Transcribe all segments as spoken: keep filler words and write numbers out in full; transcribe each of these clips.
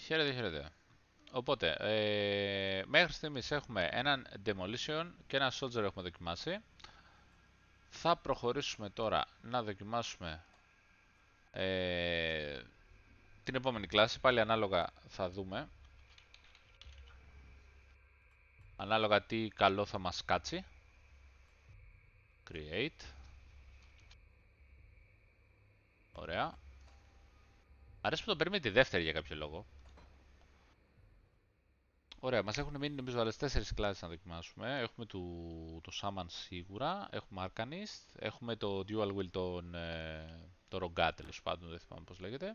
Χαίρετε, χαίρετε. Οπότε, ε, μέχρι στιγμής έχουμε έναν Demolition και ένα Soldier έχουμε δοκιμάσει. Θα προχωρήσουμε τώρα να δοκιμάσουμε ε, την επόμενη κλάση. Πάλι ανάλογα θα δούμε. Ανάλογα τι καλό θα μας κάτσει. Create. Ωραία. Αρέσει που το παίρνουμε τη δεύτερη για κάποιο λόγο. Ωραία, μας έχουν μείνει νομίζω άλλες τέσσερις κλάσεις να δοκιμάσουμε. Έχουμε το, το Shaman σίγουρα, έχουμε Arcanist, έχουμε το Dual Wield τον, ε, το Rogat τέλος πάντων, δεν θυμάμαι πώς λέγεται.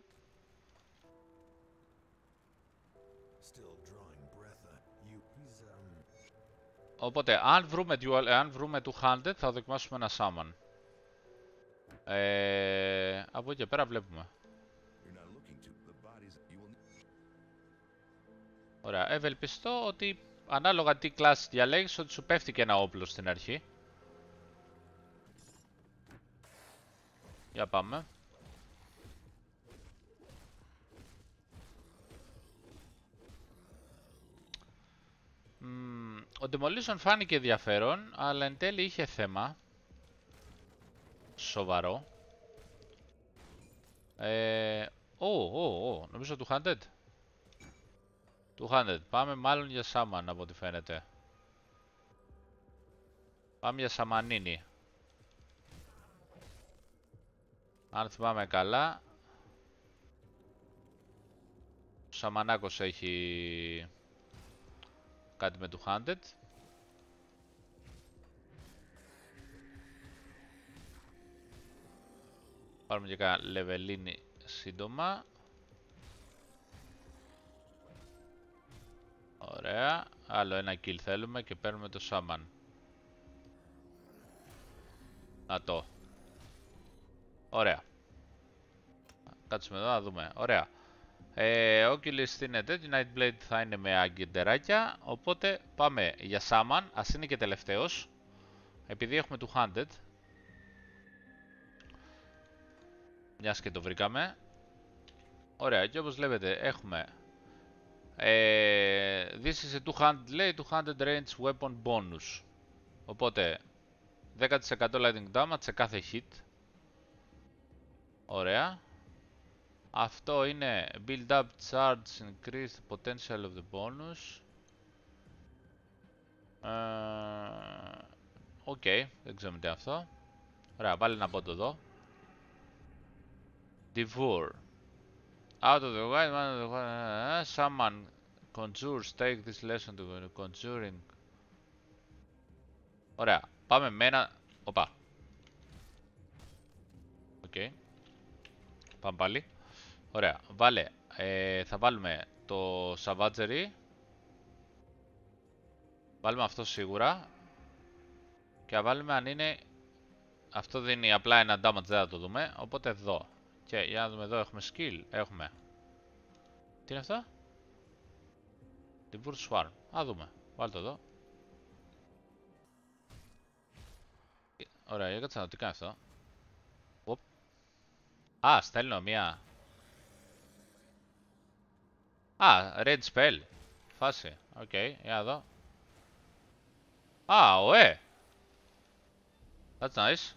Οπότε, αν βρούμε, dual, αν βρούμε two-handed θα δοκιμάσουμε ένα Shaman. Ε, από εκεί και πέρα βλέπουμε. Ωραία, ευελπιστώ ότι ανάλογα τι κλάση διαλέγεις ότι σου πέφτει και ένα όπλο στην αρχή. Για πάμε. Mm, ο Demolition φάνηκε ενδιαφέρον, αλλά εν τέλει είχε θέμα. Σοβαρό. Ε, ω, ω, ω, νομίζω two-handed. two-handed. Πάμε μάλλον για Shaman από ό,τι φαίνεται. Πάμε για Σαμανίνι. Αν θυμάμαι καλά, ο Σαμανάκος έχει κάτι με two-handed. Πάρουμε και κάνα λεβελίνι σύντομα. Ωραία. Άλλο ένα kill θέλουμε και παίρνουμε το Shaman. Να το. Ωραία. Κάτσουμε εδώ να δούμε. Ωραία. Ε, ο Oculus στείνεται. Η Nightblade θα είναι με αγκεντεράκια. Οπότε πάμε για Shaman. Ας είναι και τελευταίος. Επειδή έχουμε two-handed. Μιας και το βρήκαμε. Ωραία. Και όπως βλέπετε έχουμε ε, this is a two-handed λέει two-handed range weapon bonus. Οπότε δέκα τοις εκατό lightning damage σε κάθε hit. Ωραία. Αυτό είναι build up charge increase the potential of the bonus. Οκ, uh, okay, δεν ξέρουμε τι αυτό. Ωραία, πάλι να πω το εδώ. Devour. Out of the wild, man of the wild, someone conjures, take this lesson to conjuring. Ωραία, πάμε με ένα... Οπα. Οκ. Okay. Πάμε πάλι. Ωραία, βάλε. Ε, θα βάλουμε το Savagery. Βάλουμε αυτό σίγουρα. Και θα βάλουμε αν είναι... Αυτό δίνει απλά ένα damage, δεν θα το δούμε. Οπότε εδώ. Και για να δούμε εδώ έχουμε skill. Έχουμε. Τι είναι αυτό? Devour Swarm. Α, δούμε. Βάλτε το εδώ. Ωραία, για κάτσε να δω τι κάνει αυτό. Οπ. Α, στέλνω μία. Α, red spell. Φάση. Οκ, okay, για να δω. Α, ωε. That's nice.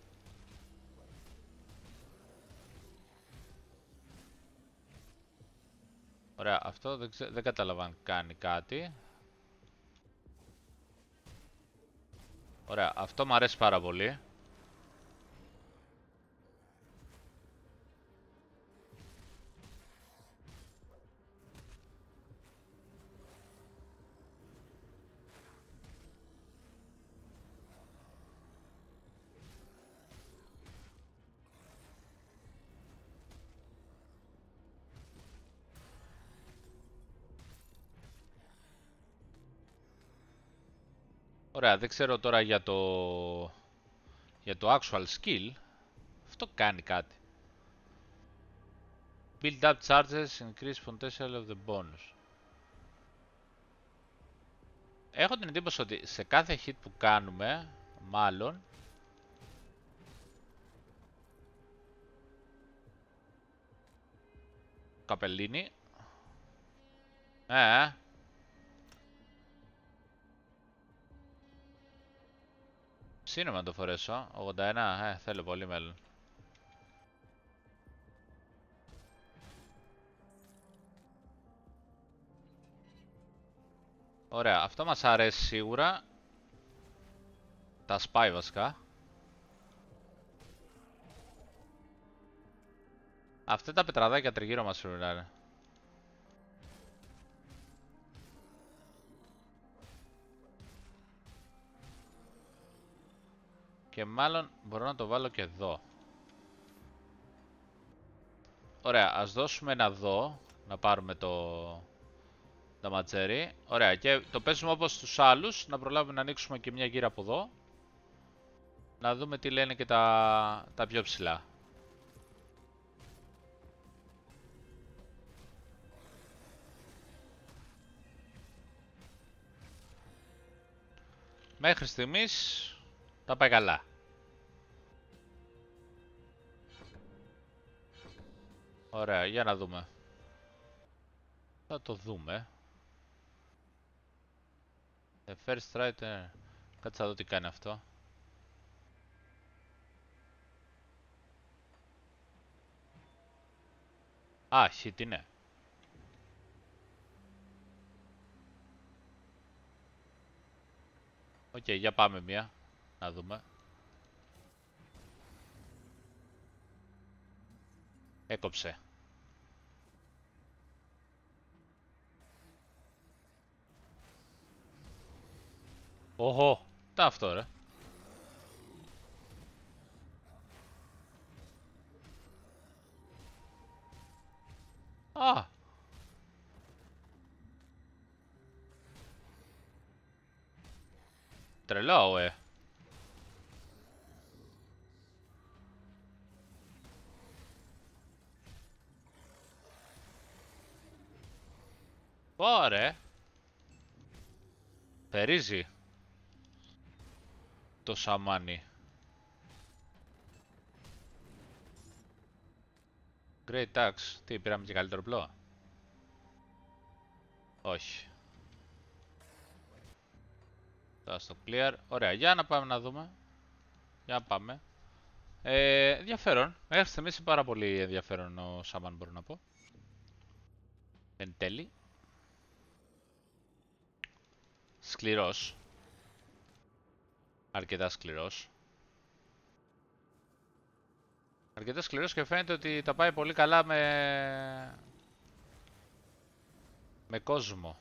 Ωραία, αυτό δεν, ξε... δεν κατάλαβα αν κάνει κάτι. Ωραία, αυτό μου αρέσει πάρα πολύ. Ωραία, δεν ξέρω τώρα για το... για το actual skill. Αυτό κάνει κάτι. Build up charges, increase potential of the bonus. Έχω την εντύπωση ότι σε κάθε hit που κάνουμε, μάλλον... Καπελίνι. Ε, σύνομαι να το φορέσω. ογδόντα ένα, ε, θέλω πολύ μέλλον. Ωραία, αυτό μας αρέσει σίγουρα. Τα σπάει βασικά. Αυτά τα πετραδάκια τριγύρω μας φρουράνε. Και μάλλον μπορώ να το βάλω και εδώ. Ωραία, ας δώσουμε ένα εδώ. Να πάρουμε το νταματζέρι. Ωραία, και το παίζουμε όπως τους άλλους. Να προλάβουμε να ανοίξουμε και μια γύρα από εδώ. Να δούμε τι λένε και τα, τα πιο ψηλά. Μέχρι στιγμής τα πάει καλά. Ωραία, για να δούμε. Θα το δούμε. The first right... Κάτσε να δω τι κάνει αυτό. Α, hit είναι. Οκ, okay, για πάμε μία. Να δούμε. Έκοψε. Οχο, τι αυτό ρε. Α. Τρελό, ε. Ωραία. Περίζει. Το σαμάνι. Great Axe. Τι, πήραμε και καλύτερο πλό. Όχι. Τώρα στο clear. Ωραία, για να πάμε να δούμε. Για να πάμε. Ε, ενδιαφέρον. Μέχρι στιγμής είναι πάρα πολύ ενδιαφέρον ο Σάμαν, μπορώ να πω. Εν τέλει. Σκληρός. Αρκετά σκληρός. Αρκετά σκληρός και φαίνεται ότι τα πάει πολύ καλά με... με κόσμο.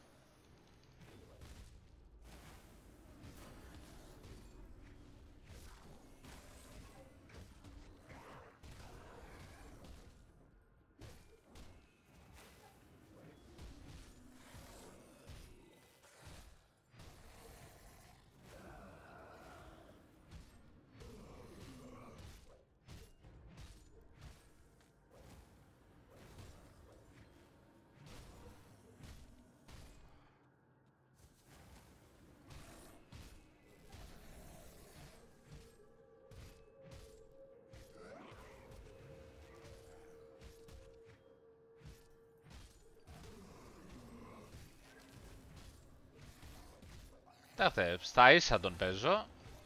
Κοιτάξτε, στα ίσα τον παίζω.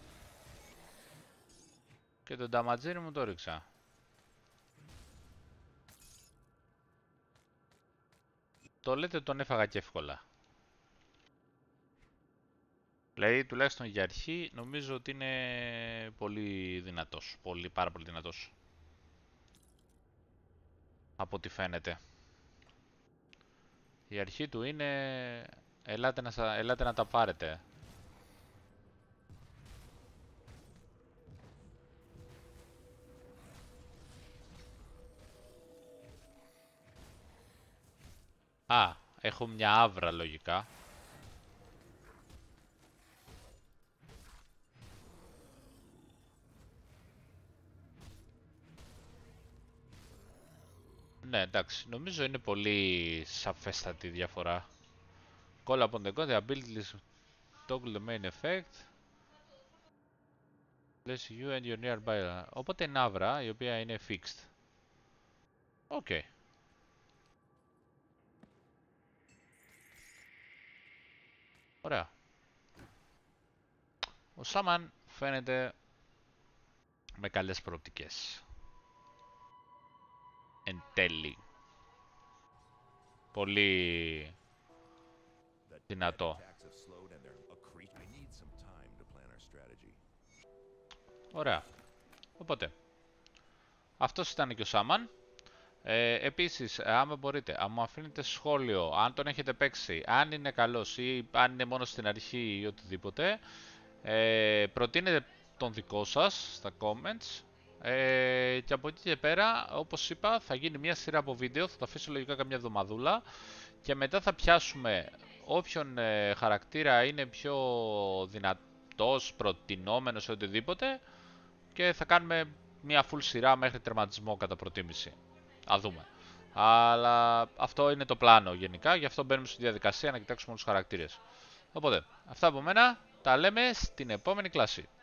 Και τον νταματζίρι μου το ρίξα. Το λέτε τον έφαγα και εύκολα. Δηλαδή, τουλάχιστον για αρχή, νομίζω ότι είναι πολύ δυνατός. Πολύ, πάρα πολύ δυνατός. Από ό,τι φαίνεται. Η αρχή του είναι... Ελάτε να, ελάτε να τα πάρετε. Α, έχω μια άβρα λογικά. Ναι, εντάξει, νομίζω είναι πολύ σαφέστατη διαφορά. Call upon the god, the ability toggle the main effect. Place you and your nearby. Οπότε είναι άβρα, η οποία είναι fixed. Οκ. Okay. Ωραία. Ο Σάμαν φαίνεται με καλές προοπτικές. Εν τέλει. Πολύ δυνατό. Ωραία. Οπότε, αυτός ήταν και ο Σάμαν. Ε, επίσης, άμα μπορείτε, αν μου αφήνετε σχόλιο, αν τον έχετε παίξει, αν είναι καλός ή αν είναι μόνο στην αρχή ή οτιδήποτε, ε, προτείνετε τον δικό σας στα comments. Ε, και από εκεί και πέρα, όπως είπα, θα γίνει μια σειρά από βίντεο, θα το αφήσω λογικά καμιά εβδομαδούλα και μετά θα πιάσουμε όποιον ε, χαρακτήρα είναι πιο δυνατός, προτινόμενος ή οτιδήποτε και θα κάνουμε μια full σειρά μέχρι τερματισμό κατά προτίμηση. Α δούμε. Αλλά αυτό είναι το πλάνο γενικά, γι' αυτό μπαίνουμε στη διαδικασία να κοιτάξουμε όλους τους χαρακτήρες. Οπότε, αυτά από μένα, τα λέμε στην επόμενη κλάση.